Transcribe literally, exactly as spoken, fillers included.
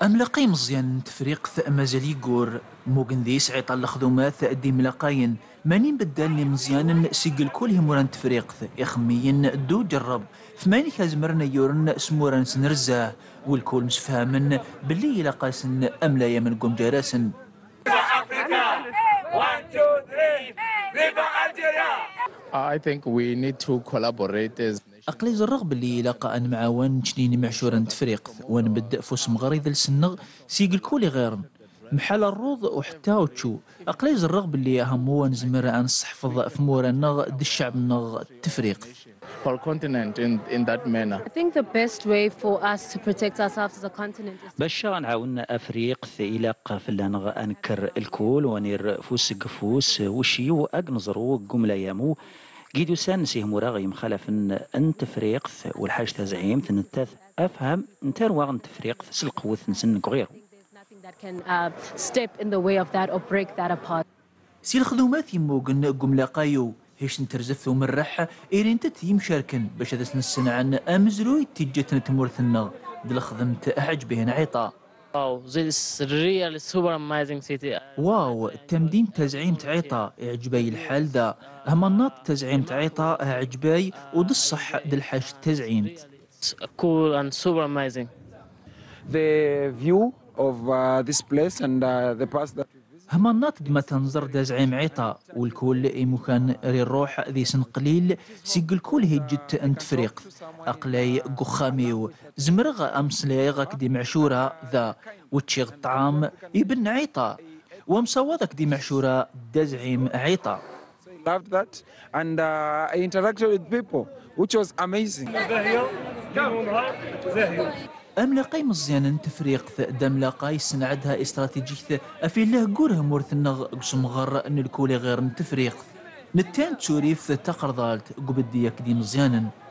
أملاقي مزيان تفريق مازال يقور موغن ذيس عيطا الخدومات دي ملاقاين ماني بدالني مزيان سيقل كل هموران تفريق يخميين دو جرب فماني كازمرنا يورن سموران سنرزاه والكل مسفهمن باللي يلاقاسن أملايا من قوم جراسن. I think we need to collaborate as أقليز الرغب اللي يلاقى أن معاون شنيني معشورا تفريق ونبدأ فوس مغريذ السنغ سيقل كولي غيرن محل الروض وحتى وتشو أقليز الرغب اللي أهمو نزمر أن الصحفظ في مورا نغ دي الشعب نغ التفريق. whole continent in in that manner. I think the best way for us to protect ourselves as a continent is باش نعاون افريق إلى فلان انكر الكول ونير فوس قفوس وشيو اقنزرو قملا يامو قيدو سان سيهم راغي مخالف ان تفريق والحاج تزعيم تنتاث افهم نتروى ان تفريق سلقوث نسن غيرو. that can uh, step in the way of that or break that apart. سي الخدومات يموغن قملا قايو هيش نترزفو من رح إيرين تتيم شاركن باش هذا السنة عن أمزروي تيجتنا تمورثنا دل خدمت أعجبهن عيطا. Wow, this is really super amazing city. واو تمدين تزعيم عيطا إعجباي الحال دا همناط تزعيم عيطا إعجباي ود الصح دل حاج تزعيم. It's cool and super amazing. The view of uh, this place and uh, the past that همناط دما تنظر دا زعيم عيطا والكل اي مكان ري الروح ذي سن قليل سيق الكل هيجت انت فريق اقلاي قخاميو زمرغ امسليغك دي معشورة ذا وتشيغ الطعام يبن عيطا ومصوضك دي معشورة دا زعيم عيطا. I loved that and uh, I interacted with people which was amazing. أملاقي مزيان تفريق دملاقاي سنعدها استراتيجية أفي له قوره مورثنا قسم غر أن الكولي غير تفريق نتان تشوريف تقرضالت قبديك دي مزيانا.